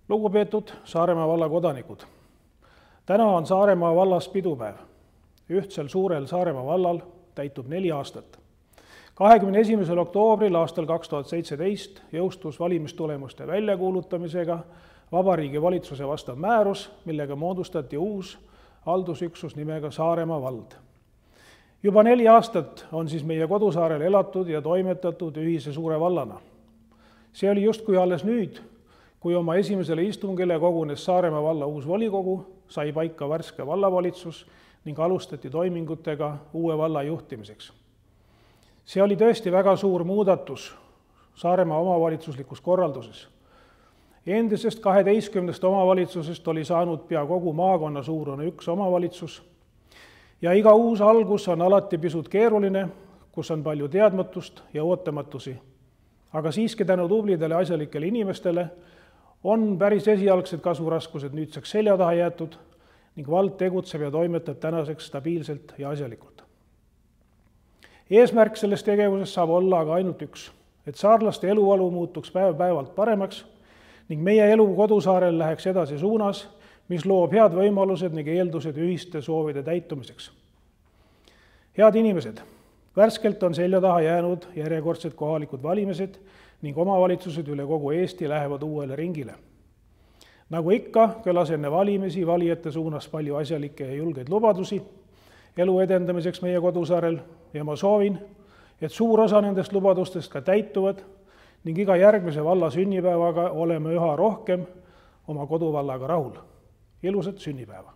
Lugupeetud Saaremaa valla kodanikud! Täna on Saaremaa vallas pidupäev. Ühtsel suurel Saaremaa vallal täitub 4 aastat. 21. oktoobril aastal 2017 jõustus valimistulemuste väljakuulutamisega Vabariigi Valitsuse vastav määrus, millega moodustati uus haldusüksus nimega Saaremaa vald. Juba 4 aastat on siis meie kodusaarel elatud ja toimetatud ühise suure vallana. See oli justkui alles nüüd, kui oma esimesele istungile kogunes Saaremaa valla uus volikogu, sai paika värske vallavalitsus ning alustati toimingutega uue valla juhtimiseks. See oli tõesti väga suur muudatus Saaremaa omavalitsuslikus korralduses. Endisest 12 omavalitsusest oli saanud pea kogu maakonna suurune üks omavalitsus ja iga uus algus on alati pisut keeruline, kus on palju teadmatust ja ootamatusi. Aga siiski tänu tublidele asjalikele inimestele on päris esialgsed kasvuraskused nüüdseks selja taha jäetud ning vald tegutseb ja toimetab tänaseks stabiilselt ja asjalikult. Eesmärk selles tegevuses saab olla aga ainult üks, et saarlaste eluolu muutuks päev-päevalt paremaks ning meie elu kodusaarel läheks edasi suunas, mis loob head võimalused ning eeldused ühiste soovide täitumiseks. Head inimesed, värskelt on selja taha jäänud järjekordsed kohalikud valimised ning omavalitsused üle kogu Eesti lähevad uuele ringile. Nagu ikka, kõlas enne valimisi valijate suunas palju asjalikke ja julgeid lubadusi elu edendamiseks meie kodusaarel ja ma soovin, et suur osa nendest lubadustest ka täituvad ning iga järgmise valla sünnipäevaga oleme üha rohkem oma koduvallaga rahul. Ilusat sünnipäeva!